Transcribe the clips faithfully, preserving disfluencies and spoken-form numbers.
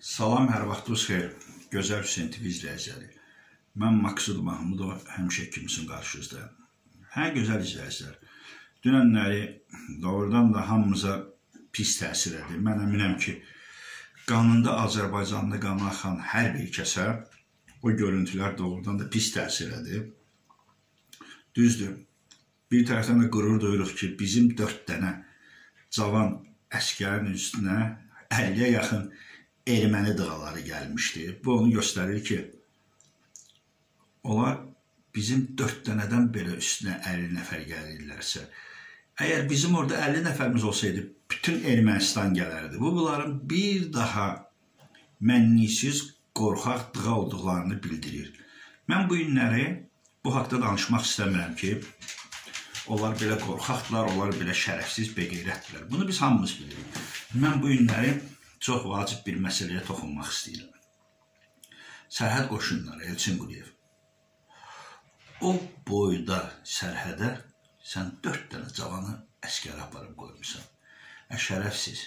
Salam, hər vaxtınız xeyir. Gözəl Hüseyn T V izləyiciləri. Mən Maksud Mahmudov, həmişə kimsin qarşınızdayım. Hə, gözəl izləyicilər. Dünənləri doğrudan da hamımıza pis təsir edir. Mən əminəm ki, qanında Azərbaycanda qanı axan hər bir kəsə o görüntülər doğrudan da pis təsir edir. Düzdür, bir tərəfdən də qürur duyuruq ki, bizim dörd dənə cavan əskərin üstünə əlliyə yaxın erməni dağları gəlmişdi. Bu onu göstərir ki, onlar bizim dörd dənədən belə üstünə əlli nəfər gəlirlərsə, əgər bizim orada əlli nəfərimiz olsaydı, bütün Ermənistan gələrdi. Bu, bunların bir daha mənnisiz, qorxaq dığa olduqlarını bildirir. Mən bu günləri bu haqda danışmaq istəmirəm ki, onlar belə qorxaqdırlar, onlar belə şərəfsiz, beqeyrətdirlər. Bunu biz hamımız bilirik. Mən bu günləri çox vacib bir məsələyə toxunmaq istəyirəm. Sərhəd qoşunları, Elçin Quliyev. O boyda sərhədə sən dörd dənə cavanı əskər aparıb qoymuşsan. Ə, şərəfsiz.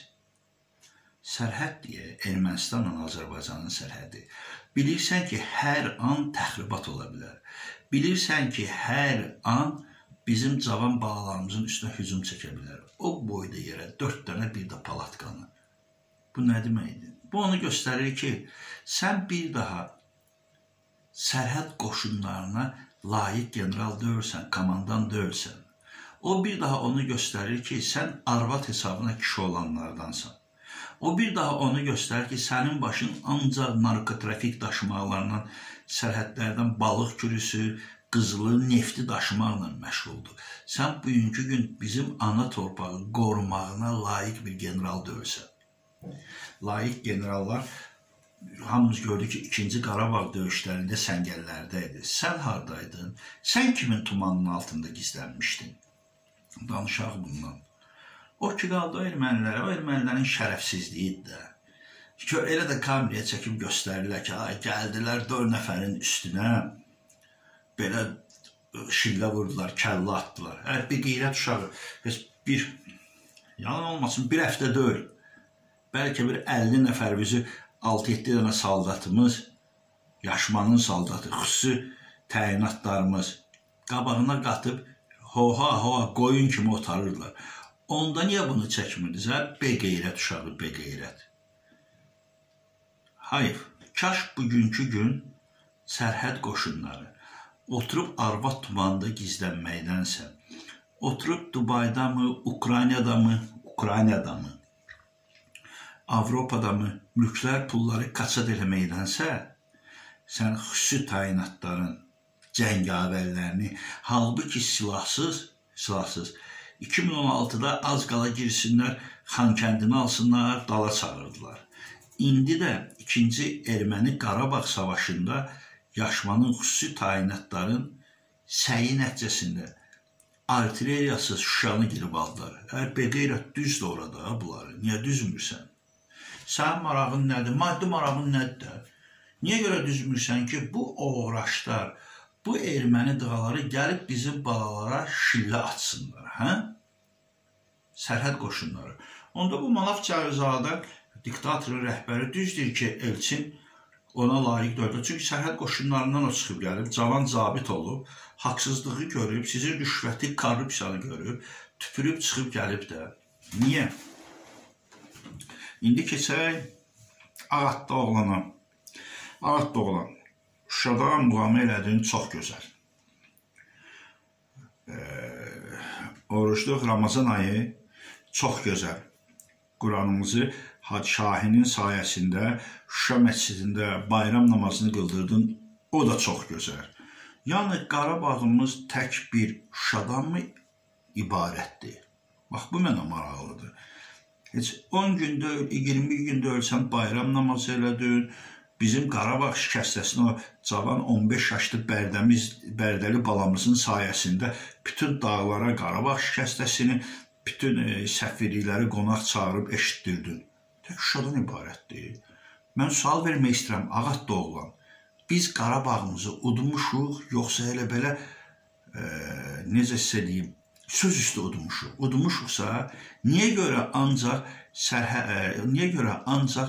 Sərhəd deyə Ermənistanla Azərbaycanın sərhədi. Bilirsən ki, hər an təxribat ola bilər. Bilirsən ki, hər an bizim cavan balalarımızın üstünə hücum çəkə bilər. O boyda yerə dörd dənə bir də palatkanı. Bu nə deməkdir? Bu onu göstərir ki, sən bir daha sərhəd qoşunlarına layiq general deyilsən, komandan deyilsən. O bir daha onu göstərir ki, sən arvad hesabına kişi olanlardansan. O bir daha onu göstərir ki, sənin başın ancaq narkotrafik daşımaqlarla, sərhədlərdən balıq kürüsü, qızılı, nefti daşımaqla məşğuldur. Sən bugünkü gün bizim ana torpağı qorumağına layiq bir general deyilsən. Layiq generallar, hamımız gördük ki, ikinci Qarabağ döyüşlərində səngəllərdə idi. Sən haradaydın? Sən kimin tumanının altında gizlənmişdin? Danışaq bundan. O ki, qaldı o ermənilərə, o ermənilərin şərəfsizliyidir də. Elə də kameraya çəkib göstərirlər ki, gəldilər dörd nəfərin üstünə, belə şillə vurdular, kəllə atdılar. Hər bir qeyrət uşağı, bir, yalan olmasın, bir həftə deyil. Bəlkə bir əlli nəfərimizi altı yeddi dənə saldatımız, yaşmanın saldatı, xüsusi təyinatlarımız qabağına qatıb hoha hoha qoyun kimi otarırlar. Onda niyə bunu çəkmirdiniz? Hə? Beqeyrət uşağı, beqeyrət. Hayır, kaş bugünkü gün sərhəd qoşunları oturub arvad tumanında gizlənməkdənsə, oturub Dubayda mı, Ukraynada mı, Ukraynada mı, Avropada mı mülklər pulları qaçad eləməkdənsə, sən xüsusi təyinatların cəngavərlərini, halbuki silahsız, silahsız, iki min on altıda az qala girsinlər, Xankəndini alsınlar, dala çağırdılar. İndi də ikinci Erməni Qarabağ savaşında yaşmanın xüsusi təyinatların səyi nəticəsində artilleriyasız Şuşanı girib aldılar. Hər beqeyrət düzdür orada bunları, niyə düzmürsən? Sənin marağın nədir? Maddi marağın nədir? Niyə görə düzmürsən ki, bu uğraşlar, bu erməni dağları gəlib bizim balalara şillə açsınlar, hə? Sərhəd qoşunları. Onda bu Manaf Cəvizadə diktatorun rəhbəri düzdür ki, Elçin ona layiq dördür. Çünki sərhəd qoşunlarından o çıxıb gəlib, cavan zabit olub, haqsızlığı görüb, sizin rüşvəti, korrupsiyanı görüb, tüpürüb çıxıb gəlib də. Niyə? İndi keçək Ağatda oğlana. Ağatda oğlan. Şuşada muğamı elədiyin çox gözəl. Oruçluq Ramazan ayı çox gözəl. Quranımızı Hacı Şahinin sayəsində Şuşa məscidində bayram namazını qıldırdın. O da çox gözəl. Yəni Qarabağımız tək bir Şuşadan mı ibarətdir? Bax, bu mənə maraqlıdır. Heç on gündə, iyirmi gündə ölsən bayram namazı elədin, bizim Qarabağ şikəstəsini o cavan on beş yaşlı bərdəmiz, bərdəli balamızın sayəsində bütün dağlara Qarabağ şikəstəsini, bütün səfirlikləri qonaq çağırıb eşitdirdin. Tək Şuşadan ibarətdir. Mən sual vermək istəyirəm, Ağatda oğlan. Biz Qarabağımızı udmuşuq, yoxsa elə belə, necə sizə deyim, söz üstü udmuşuq. Udmuşuqsa, niyə görə ancaq, niyə görə ancaq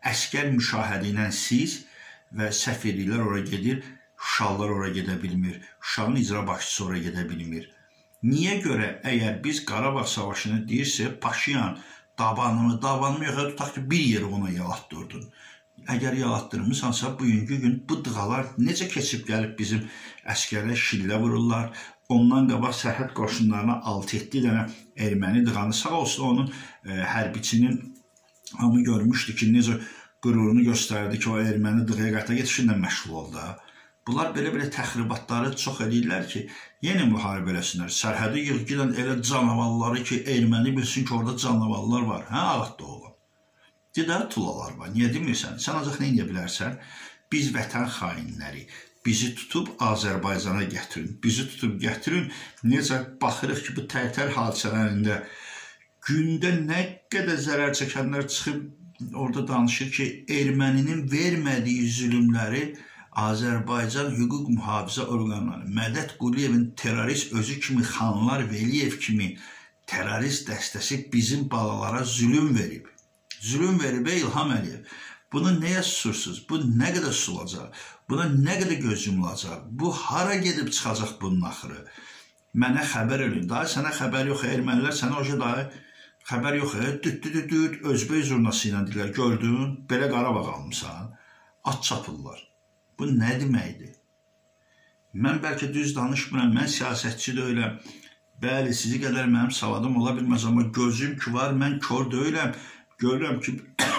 əskər müşahidə ilə siz və səfirliklər ora gedir, Şuşalılar ora gedə bilmir, Şuşanın icra başçısı ora gedə bilmir. Niyə görə əgər biz Qarabağ savaşını deyirsə, Paşinyan dabanımı, dabanımı yox, tutaq ki, bir yeri ona yalatdırdın. Əgər yalatdırmısansa, bugünkü gün bu dığalar necə keçib gəlib bizim əskərə şillə vururlar, ondan qabaq sərhəd qoşunlarına altı yeddi dənə erməni dığanı, sağ olsun onun e, hərbiçinin hamı görmüşdü ki, necə qürurunu göstərdi ki, o erməni dığaya qata getişinlə məşğul oldu. Bunlar belə-belə təxribatları çox edirlər ki, yeni müharibə eləsinlər. Sərhədi yığ gedən elə canavalları ki, erməni bilsin ki, orada canavallar var. Hə, ağatda olan. Dedər tulalar var. Niyə demirsən? Sən ancaq nə edə bilərsən? Biz vətən xainləri, bizi tutub Azərbaycana gətirin. Bizi tutub gətirin. Necə baxırıq ki, bu tərtər hadisələrində gündə nə qədər zərər çəkənlər çıxıb orada danışır ki, erməninin vermədiyi zülümləri Azərbaycan hüquq mühafizə orqanları, Mədət Quliyevin terrorist özü kimi, Xanlar Veliyev kimi terrorist dəstəsi bizim balalara zülüm verib. Zülüm verib ey İlham Əliyev. Bunu nəyə susursunuz? Bu nə qədər sulacaq? Buna nə qədər göz yumulacaq? Bu hara gedib çıxacaq bunun axırı? Mənə xəbər ölün. Daha sənə xəbər yox, ermənilər sənə oca daha xəbər yox, düt düt düt düt Özbək zurnası ilə deyirlər, gördün, belə Qarabağ almışsan, at çapırlar. Bu nə deməkdir? Mən bəlkə düz danışmıram, mən siyasətçi deyiləm. Bəli, sizi qədər mənim savadım ola bilməz, amma gözüm ki var, mən kör deyiləm. Görürəm ki,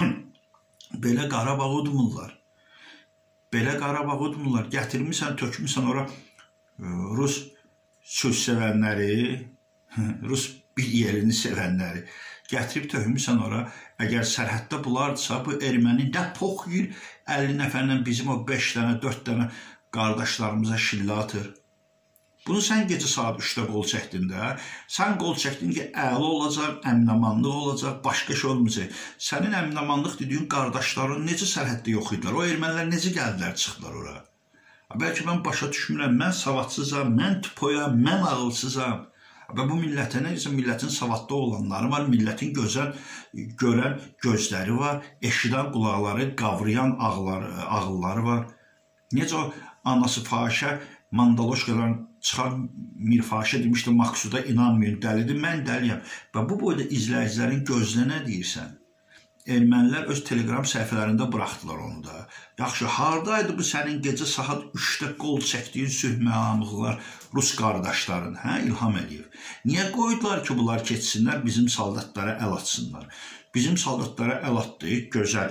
belə Qarabağ udmurlar. Belə Qarabağ udmurlar. Gətirmişsən, tökmüşsən ora Rus söz sevənləri, Rus bir yerini sevənləri. Gətirib tökmüşsən ora. Əgər sərhəddə bulardırsa, bu erməni nə pox yiyir, əlli nəfərlə bizim o beş dənə, dörd dənə qardaşlarımıza şillə atır. Bunu sən gecə saat üçdə qol çəkdin də, sən qol çəkdin ki, əla olacaq, əminamanlıq olacaq, başqa şey olmayacaq. Sənin əminamanlıq dediyin qardaşların necə sərhəddə yox idilər, o ermənilər necə gəldilər, çıxdılar ora. Bəlkə mən başa düşmürəm, mən savadsızam, mən tüpoyam, mən ağılsızam. Və bu millətə nə isə millətin savadda olanları var, millətin gözəl, görən gözləri var, eşidən qulaqları, qavrayan ağları, ağılları var. Necə o anası fahişə mandaloşkadan çıxan Mirfahişə demişdi, Maksuda inanmayın, dəlidir, mən dəliyəm. Və bu boyda izləyicilərin gözünə nə deyirsən? Ermənilər öz telegram səhifələrində buraxdılar onu da. Yaxşı, haradaydı bu sənin gecə saat üçdə qol çəkdiyin sülhməlamıqlar Rus qardaşların, hə İlham Əliyev? Niyə qoydular ki, bunlar keçsinlər, bizim saldatlara əl atsınlar? Bizim saldatlara əl atdı, gözəl.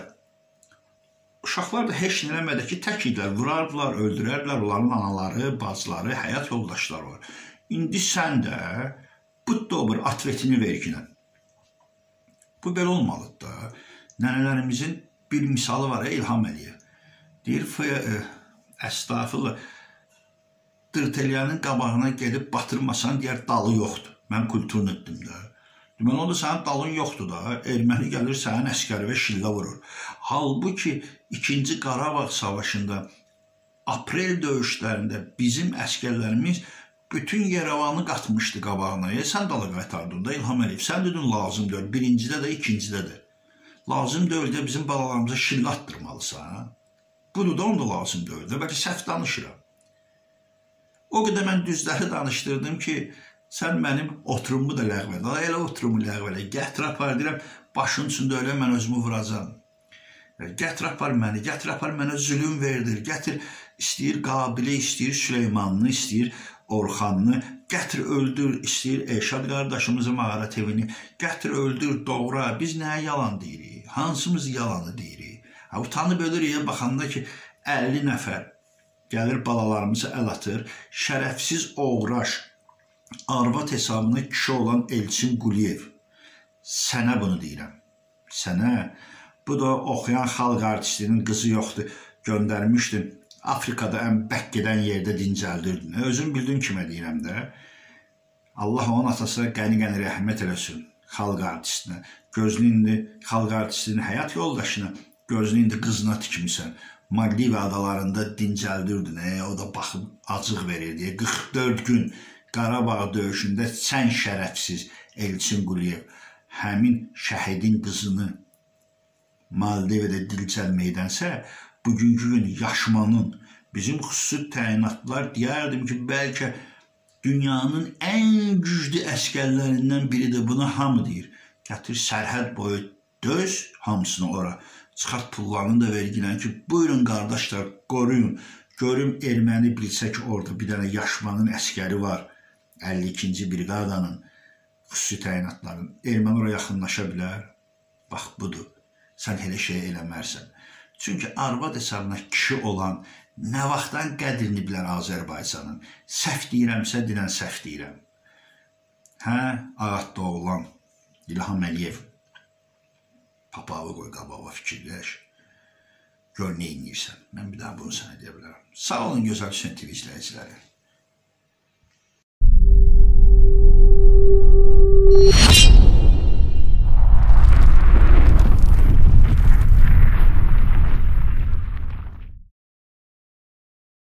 Uşaqlar da heç nə eləmədi ki, tək idilər, vurardılar, öldürərlər, onların anaları, bacıları, həyat yoldaşları var. İndi sən də bu dobr atvetini verginən. Bu belə olmalıdır da. Nənələrimizin bir misalı var, İlham Əliyev. Deyir, əstağfurullah, Dırtəlyanın qabağına gedib batırmasan, deyər, dalı yoxdur. Mən kulturunu etdim də. Deməli, onda sənin dalın yoxdur da. Erməni gəlir, sənin əskəri və şillə vurur. Halbuki ikinci Qarabağ savaşında, aprel döyüşlərində bizim əskərlərimiz bütün Yerevanı qatmışdı qabağına. E, sən dalı qaytardın da İlham Əliyev. Sən dedin, lazım deyil. Birincidə də, ikincidə də. Lazım deyil də bizim balalarımıza şillə attırmalısan. Bunu da onda lazım deyil də. Bəlkə səhv danışıram. O qədər mən düzləri danışdırdım ki, sən mənim oturumu da ləğv elə. Elə oturumu ləğv elə. Gətir apar, deyirəm, başın üstündə öyle mən özümü vuracam. Gətir apar məni, gətir apar mənə zülüm verdir. Gətir, istəyir Qabili, istəyir Süleymanını, istəyir Orxanını, gətir öldür, istəyir Eşad qardaşımızı, Mağarat evini, gətir öldür, doğra. Biz nəyə yalan deyirik? Hansımız yalanı deyirik? Utanıb ölürük, baxanda ki, əlli nəfər gəlir balalarımızı əl atır, şərəfsiz oğraş, arvad hesabına kişi olan Elçin Quliyev. Sənə bunu deyirəm. Sənə, bu da oxuyan xalq artistinin qızı yoxdur, göndərmişdim. Afrikada ən bək gedən yerdə dincəldirdin. Özüm bildiyim kimə deyirəm də. Allah onun atasına qəni-qəni rəhmət eləsin xalq artistinə. Gözünü indi xalq artistinin həyat yoldaşına, gözünü indi qızına tikmişsən. Maldiv adalarında dincəldirdin. E, o da baxıb acıq verirdi. qırx dörd gün Qarabağ döyüşündə sən şərəfsiz Elçin Quliyev həmin şəhidin qızını Maldivədə dilçəlməkdənsə, bugünkü gün Yaşmanın, bizim xüsusi təyinatlar deyərdim ki, bəlkə dünyanın ən güclü əskərlərindən biridir. Buna hamı deyir. Gətir sərhəd boyu döz hamısını ora. Çıxart pullarını da vergilən ki, buyurun qardaşlar, qoruyun. Görüm erməni bilsə ki, orada bir dənə Yaşmanın əskəri var. əlli ikinci briqadanın xüsusi təyinatların. Erməni oraya yaxınlaşa bilər. Bax, budur. Sən elə şey eləmərsən. Çünki arvad hesabına kişi olan nə vaxtdan qədrini bilən Azərbaycanın. Səhv deyirəmsə, dinən səhv deyirəm. Hə, Ağat Doğulan, İlham Əliyev. Papağı qoy qabağa fikirləş. Gör, nə inəyirsən. Mən bir daha bunu sənə deyə bilərəm. Sağ olun, gözəl Hüseyn T V izləyiciləri.